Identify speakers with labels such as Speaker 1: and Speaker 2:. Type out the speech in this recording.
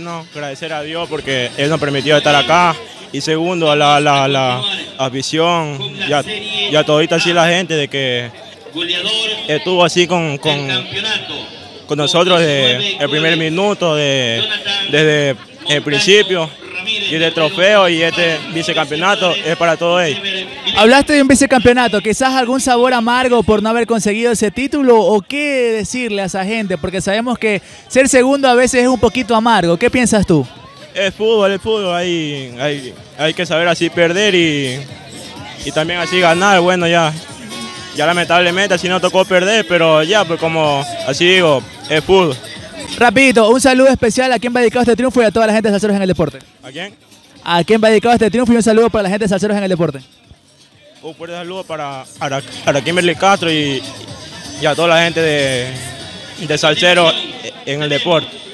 Speaker 1: bueno, agradecer a Dios porque Él nos permitió estar acá. Y segundo, a la afición, ya todita así la gente de que estuvo así con nosotros desde el primer minuto, desde el principio. Y este trofeo y este vicecampeonato es para todos ellos.
Speaker 2: Hablaste de un vicecampeonato, quizás algún sabor amargo por no haber conseguido ese título, o qué decirle a esa gente, porque sabemos que ser segundo a veces es un poquito amargo. ¿Qué piensas tú?
Speaker 1: Es fútbol, hay que saber así perder y también así ganar. Bueno, ya lamentablemente así no tocó perder, pero ya, pues como así digo, es fútbol.
Speaker 2: Rapidito, un saludo especial a quien va dedicado este triunfo y a toda la gente de Salseros en el Deporte.
Speaker 1: ¿A quién?
Speaker 2: A quien va dedicado este triunfo y un saludo para la gente de Salseros en el Deporte.
Speaker 1: Un fuerte saludo para Kimberly Castro y a toda la gente de Salseros en el Deporte.